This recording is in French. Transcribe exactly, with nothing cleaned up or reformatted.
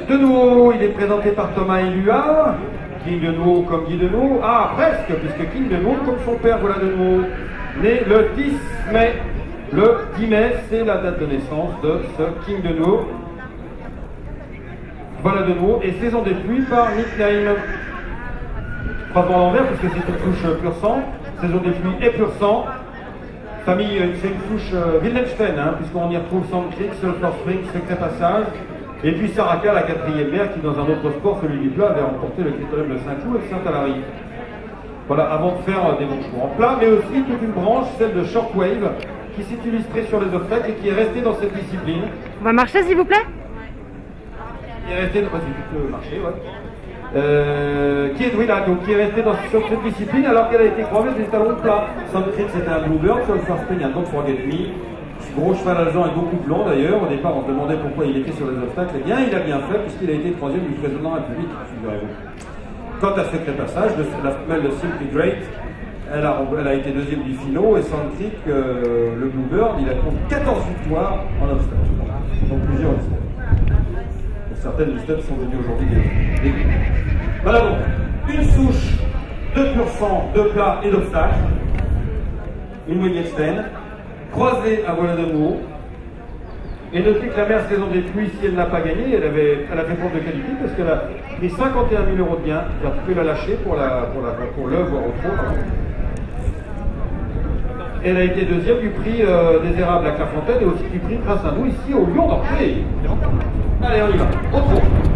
de nouveau, il est présenté par Thomas Éluard. King de nouveau comme Guy de nouveau. Ah, presque, puisque King de nouveau comme son père, voilà de nouveau. Né le dix mai. Le dix mai, c'est la date de naissance de ce King de nouveau. Voilà de nouveau. Et saison des pluies par nickname. Croisement à l'envers, puisque c'est une touche pur sang. Saison des pluies et pur sang. Famille, c'est une touche euh, Wilhelmstein, hein, puisqu'on y retrouve Sand Creek, Sulphur Spring, Secret Passage. Et puis Saraka, la quatrième mère, qui dans un autre sport, celui du plat, avait remporté le critérium de Saint-Cloud et Saint-Alary. Voilà, avant de faire euh, des bons chevaux en plat, mais aussi toute une branche, celle de Shortwave, qui s'est illustrée sur les obstacles et qui est restée dans cette discipline. On va marcher, s'il vous plaît. Qui est restée dans le marché, ouais. Euh, qui est, oui, là, donc, qui est resté dans, sur cette discipline alors qu'elle a été croisée des talons de plat. Sand Creek, c'était un bluebird, sur le First Spring, un Don't Forget Me. Gros cheval alezan et beaucoup blanc d'ailleurs. Au départ, on se demandait pourquoi il était sur les obstacles. Eh bien, il a bien fait puisqu'il a été troisième du président de la République, figurez-vous. Quant à Secret Passage, la femelle de Simply Great, elle a, elle a été deuxième du finaux et Sand Creek, euh, le bluebird, il a compté quatorze victoires en obstacle. Donc plusieurs obstacles. Certaines listes sont venues aujourd'hui des, des... Voilà donc, une souche de pur sang, de plat et d'obstacle, une Wilhelmstein, croisée à voilà de mots, et notez que la mère saison des pluies, si elle n'a pas gagné, elle, avait, elle a fait preuve de qualité parce qu'elle a pris cinquante et un mille euros de gains, c'est-à-dire tu peux la lâcher pour, la, pour, la, pour le, voire au trop. Elle a été deuxième du prix euh, des érables à Clairefontaine et aussi du prix Prince Hindou ici au Lion d'Orphée. Allez, on y va. Au trot.